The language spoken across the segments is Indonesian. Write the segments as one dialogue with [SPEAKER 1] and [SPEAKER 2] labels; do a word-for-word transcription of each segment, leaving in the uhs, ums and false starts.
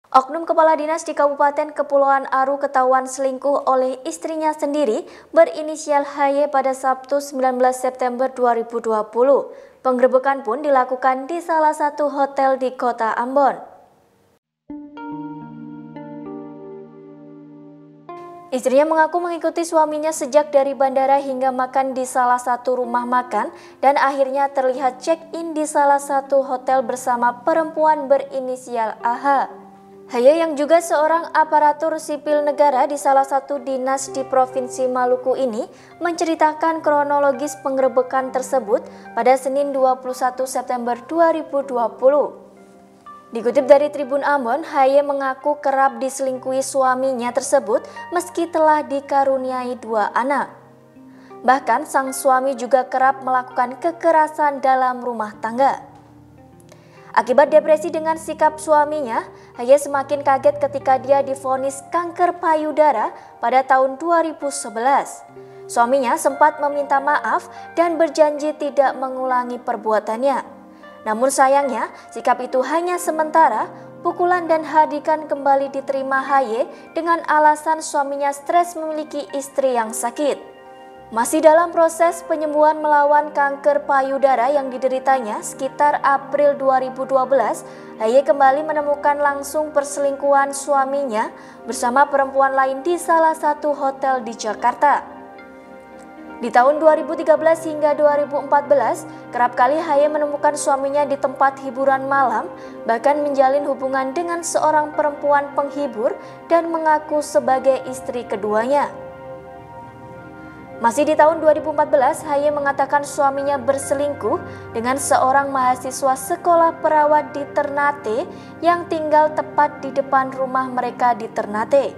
[SPEAKER 1] Oknum kepala dinas di Kabupaten Kepulauan Aru ketahuan selingkuh oleh istrinya sendiri berinisial H Y pada Sabtu sembilan belas September dua ribu dua puluh. Penggerebekan pun dilakukan di salah satu hotel di Kota Ambon. Istrinya mengaku mengikuti suaminya sejak dari bandara hingga makan di salah satu rumah makan dan akhirnya terlihat check-in di salah satu hotel bersama perempuan berinisial A H. H Y yang juga seorang aparatur sipil negara di salah satu dinas di Provinsi Maluku ini menceritakan kronologis penggerebekan tersebut pada Senin dua puluh satu September dua ribu dua puluh. Dikutip dari Tribun Ambon, H Y mengaku kerap diselingkuhi suaminya tersebut meski telah dikaruniai dua anak. Bahkan sang suami juga kerap melakukan kekerasan dalam rumah tangga. Akibat depresi dengan sikap suaminya, H Y semakin kaget ketika dia divonis kanker payudara pada tahun dua ribu sebelas. Suaminya sempat meminta maaf dan berjanji tidak mengulangi perbuatannya. Namun sayangnya, sikap itu hanya sementara. Pukulan dan hadikan kembali diterima H Y dengan alasan suaminya stres memiliki istri yang sakit. Masih dalam proses penyembuhan melawan kanker payudara yang dideritanya sekitar April dua ribu dua belas, H Y kembali menemukan langsung perselingkuhan suaminya bersama perempuan lain di salah satu hotel di Jakarta. Di tahun dua ribu tiga belas hingga dua ribu empat belas, kerap kali H Y menemukan suaminya di tempat hiburan malam, bahkan menjalin hubungan dengan seorang perempuan penghibur dan mengaku sebagai istri keduanya. Masih di tahun dua ribu empat belas, H Y mengatakan suaminya berselingkuh dengan seorang mahasiswa sekolah perawat di Ternate yang tinggal tepat di depan rumah mereka di Ternate.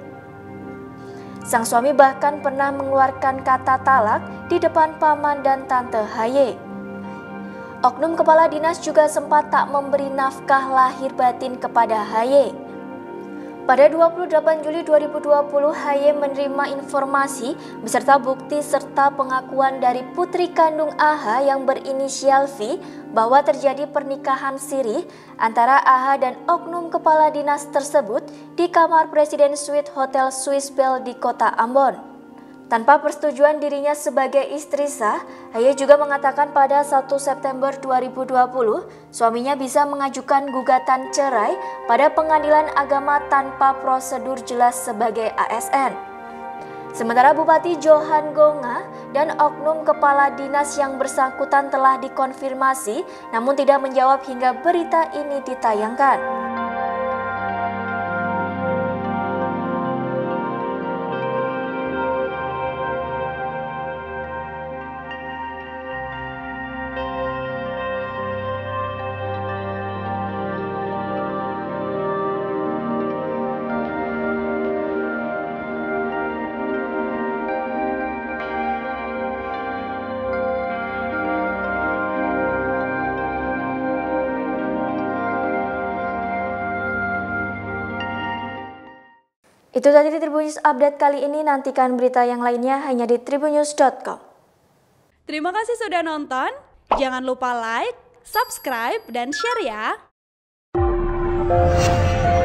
[SPEAKER 1] Sang suami bahkan pernah mengeluarkan kata talak di depan paman dan tante H Y. Oknum kepala dinas juga sempat tak memberi nafkah lahir batin kepada H Y. Pada dua puluh delapan Juli dua ribu dua puluh, H Y menerima informasi beserta bukti serta pengakuan dari putri kandung A H yang berinisial V bahwa terjadi pernikahan siri antara A H dan oknum kepala dinas tersebut di kamar Presiden Suite Hotel Swiss Bell di Kota Ambon. Tanpa persetujuan dirinya sebagai istri sah, H Y juga mengatakan pada satu September dua ribu dua puluh, suaminya bisa mengajukan gugatan cerai pada Pengadilan Agama tanpa prosedur jelas sebagai A S N. Sementara Bupati Johan Gonga dan oknum kepala dinas yang bersangkutan telah dikonfirmasi, namun tidak menjawab hingga berita ini ditayangkan. Itu tadi di Tribun News Update kali ini, nantikan berita yang lainnya hanya di tribun news dot com.
[SPEAKER 2] Terima kasih sudah nonton, jangan lupa like, subscribe, dan share ya!